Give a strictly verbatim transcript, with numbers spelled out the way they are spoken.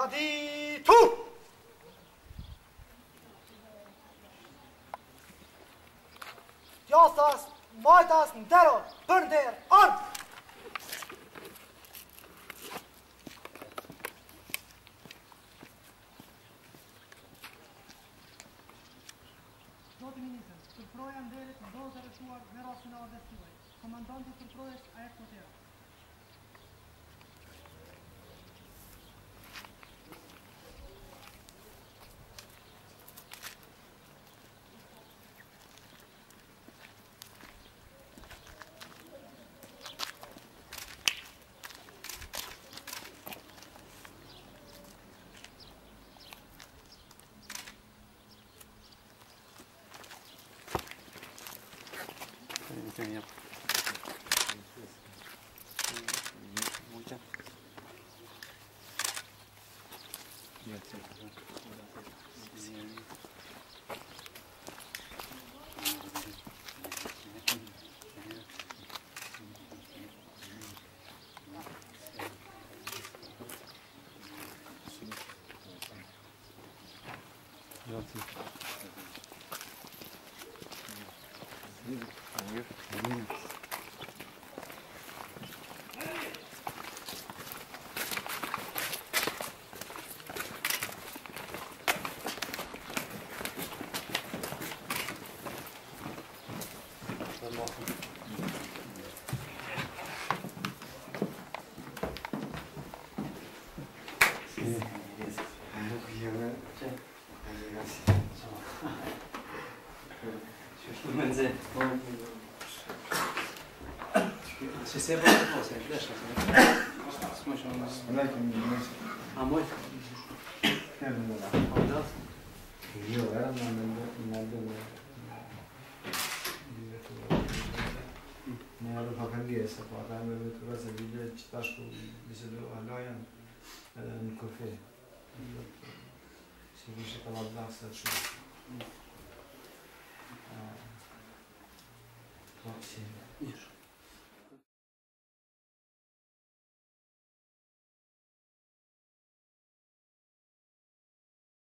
Traditu! Djastas, majtas, ndero, për nder, armë! Zoti Ministër, përproja nderit ndodhë të rëshuar me rastin e ardhes tuaj. Komandanti përprojes Ajet Kotera. Grazie. Ci sei fatto cosa? Adesso Non è che mi ah, moi? Io ero nel ne ero pakangesë, po ata me vetë rrëse vide që tashku bise do halajan edhe në kafe. Si vishe ka vardakse atë shumë. Po, si.